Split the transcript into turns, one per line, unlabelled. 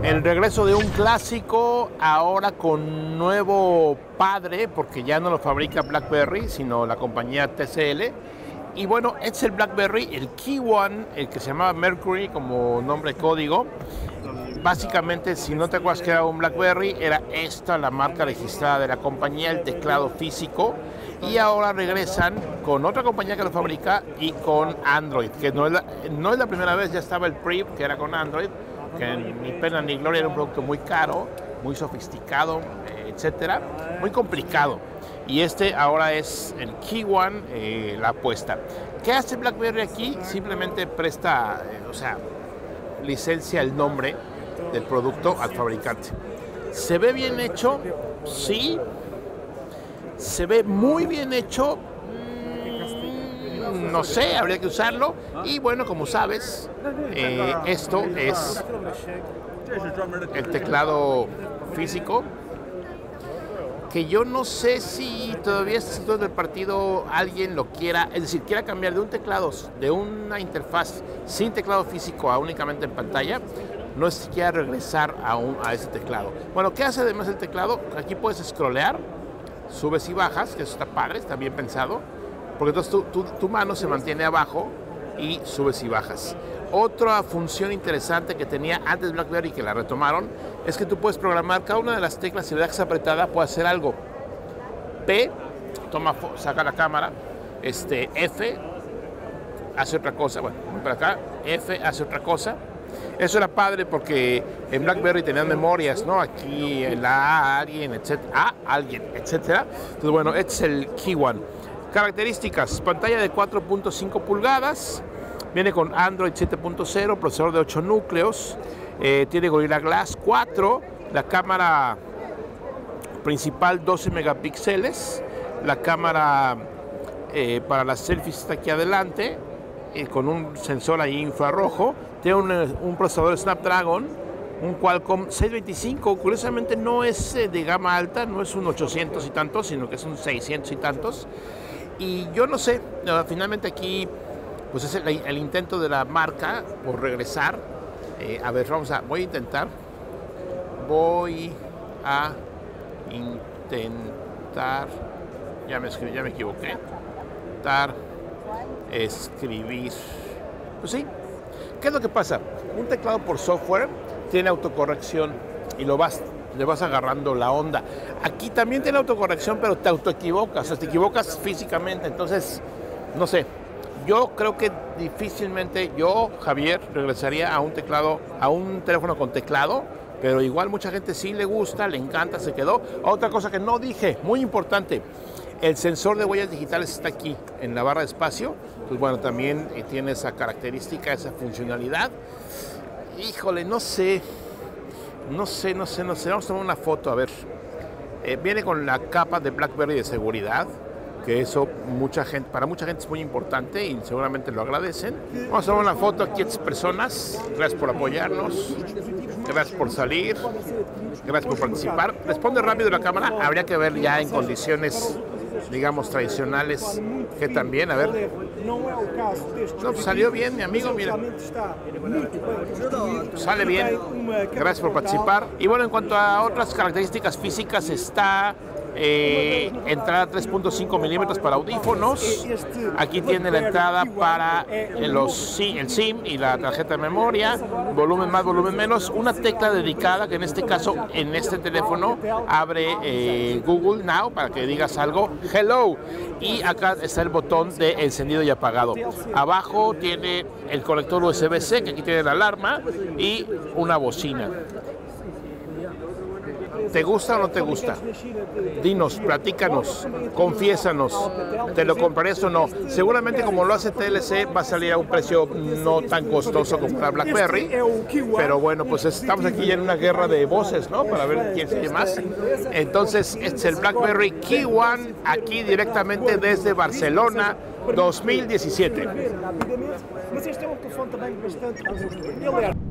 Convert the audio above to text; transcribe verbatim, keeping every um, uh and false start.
El regreso de un clásico, ahora con nuevo padre, porque ya no lo fabrica BlackBerry, sino la compañía T C L. Y bueno, es el BlackBerry, el Key One, el que se llamaba Mercury como nombre código. Básicamente, si no te acuerdas que era un BlackBerry, era esta la marca registrada de la compañía, el teclado físico. Y ahora regresan con otra compañía que lo fabrica y con Android, que no es la, no es la primera vez, ya estaba el Priv, que era con Android, que ni pena ni gloria, era un producto muy caro, muy sofisticado, etcétera, muy complicado. Y este ahora es el Key One, eh, la apuesta. ¿Qué hace BlackBerry aquí? Simplemente presta, eh, o sea, licencia el nombre del producto al fabricante. ¿Se ve bien hecho? Sí. ¿Se ve muy bien hecho? Mm, no sé, habría que usarlo. Y bueno, como sabes, eh, esto es el teclado físico, que yo no sé si todavía a este sector del partido alguien lo quiera, es decir, quiera cambiar de un teclado, de una interfaz sin teclado físico a únicamente en pantalla, no es que quiera regresar a, un, a ese teclado. Bueno, ¿qué hace además el teclado? Aquí puedes scrollear, subes y bajas, que eso está padre, está bien pensado, porque entonces tu, tu, tu mano se mantiene abajo y subes y bajas. Otra función interesante que tenía antes BlackBerry, que la retomaron, es que tú puedes programar cada una de las teclas, si le das apretada puede hacer algo. P, toma, saca la cámara, este, F, hace otra cosa, bueno, voy para acá, F hace otra cosa. Eso era padre porque en BlackBerry tenían memorias, ¿no? Aquí la A, alguien, etcétera, A, alguien, etcétera. Entonces, bueno, este es el Key One. Características: pantalla de cuatro punto cinco pulgadas, viene con Android siete punto cero, procesador de ocho núcleos, eh, tiene Gorilla Glass cuatro, la cámara principal doce megapíxeles, la cámara eh, para las selfies está aquí adelante, eh, con un sensor ahí infrarrojo, tiene un, un procesador Snapdragon, un Qualcomm seiscientos veinticinco, curiosamente no es eh, de gama alta, no es un ochocientos y tantos, sino que es un seiscientos y tantos, y yo no sé, no, finalmente aquí pues es el, el intento de la marca por regresar. Eh, a ver, vamos a, voy a intentar, voy a intentar, ya me, escribí, ya me equivoqué, intentar escribir, pues sí. ¿Qué es lo que pasa? Un teclado por software tiene autocorrección y lo vas, le vas agarrando la onda. Aquí también tiene autocorrección, pero te autoequivocas, o sea, te equivocas físicamente, entonces, no sé. Yo creo que difícilmente yo, Javier, regresaría a un teclado, a un teléfono con teclado, pero igual mucha gente sí le gusta, le encanta, se quedó. Otra cosa que no dije, muy importante, el sensor de huellas digitales está aquí, en la barra de espacio. Pues bueno, también tiene esa característica, esa funcionalidad. Híjole, no sé, no sé, no sé, no sé. Vamos a tomar una foto, a ver. Eh, viene con la capa de BlackBerry de seguridad, que eso mucha gente, para mucha gente es muy importante y seguramente lo agradecen. Vamos a tomar una foto aquí a estas personas. Gracias por apoyarnos, gracias por salir, gracias por participar. Responde rápido la cámara, habría que ver ya en condiciones, digamos, tradicionales, que también, a ver. No, pues salió bien, mi amigo, mira. Sale bien, gracias por participar. Y bueno, en cuanto a otras características físicas, está Eh, entrada tres punto cinco milímetros para audífonos. Aquí tiene la entrada para los, el SIM y la tarjeta de memoria, volumen más, volumen menos, una tecla dedicada que en este caso, en este teléfono, abre eh, Google Now para que digas algo, hello, y acá está el botón de encendido y apagado. Abajo tiene el conector U S B C, que aquí tiene la alarma, y una bocina. ¿Te gusta o no te gusta? Dinos, platícanos, confiésanos, ¿te lo comprarías o no? Seguramente como lo hace T L C va a salir a un precio no tan costoso como para BlackBerry, pero bueno, pues estamos aquí ya en una guerra de voces, ¿no? Para ver quién sigue más. Entonces, este es el BlackBerry Key One, aquí directamente desde Barcelona, dos mil diecisiete.